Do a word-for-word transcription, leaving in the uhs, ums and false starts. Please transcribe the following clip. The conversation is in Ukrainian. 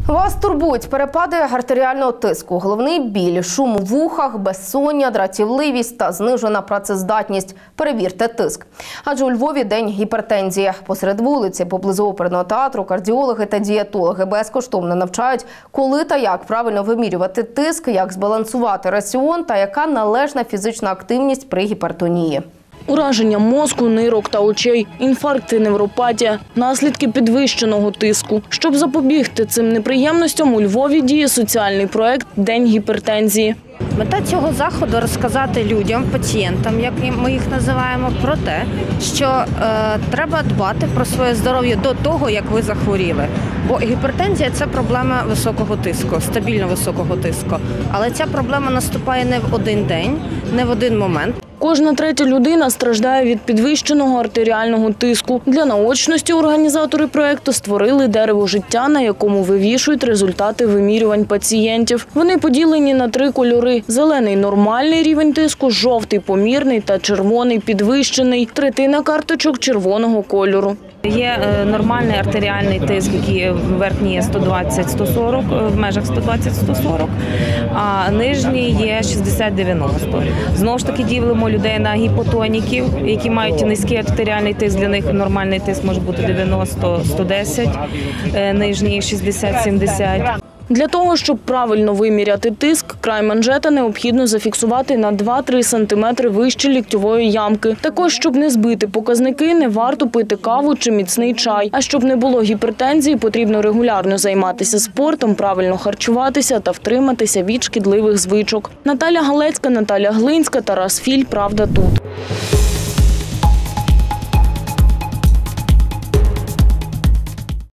Вас турбують перепади артеріального тиску, головний біль, шум у вухах, безсоння, дратівливість та знижена працездатність. Перевірте тиск. Адже у Львові день гіпертензії. Посеред вулиці, поблизу оперного театру, кардіологи та дієтологи безкоштовно навчають, коли та як правильно вимірювати тиск, як збалансувати раціон та яка належна фізична активність при гіпертонії. Ураження мозку, нирок та очей, інфаркт і невропатія – наслідки підвищеного тиску. Щоб запобігти цим неприємностям, у Львові діє соціальний проект «День гіпертензії». Мета цього заходу – розказати людям, пацієнтам, як ми їх називаємо, про те, що е, треба дбати про своє здоров'я до того, як ви захворіли. Бо гіпертензія – це проблема високого тиску, стабільно високого тиску. Але ця проблема наступає не в один день, не в один момент. Кожна третя людина страждає від підвищеного артеріального тиску. Для наочності організатори проєкту створили дерево життя, на якому вивішують результати вимірювань пацієнтів. Вони поділені на три кольори – зелений – нормальний рівень тиску, жовтий – помірний та червоний – підвищений. Третина карточок – червоного кольору. Є нормальний артеріальний тиск, який верхній є сто двадцять - сто сорок, в межах сто двадцять - сто сорок, а нижній є шістдесят - дев'яносто. Знову ж таки ділимо людей на гіпотоніків, які мають низький артеріальний тиск, для них нормальний тиск може бути дев'яносто - сто десять, нижній шістдесят - сімдесят. Для того, щоб правильно виміряти тиск, край манжета необхідно зафіксувати на два-три сантиметри вище ліктьової ямки. Також, щоб не збити показники, не варто пити каву чи міцний чай. А щоб не було гіпертензії, потрібно регулярно займатися спортом, правильно харчуватися та втриматися від шкідливих звичок. Наталя Галецька, Наталя Глинська, Тарас Філь. Правда тут.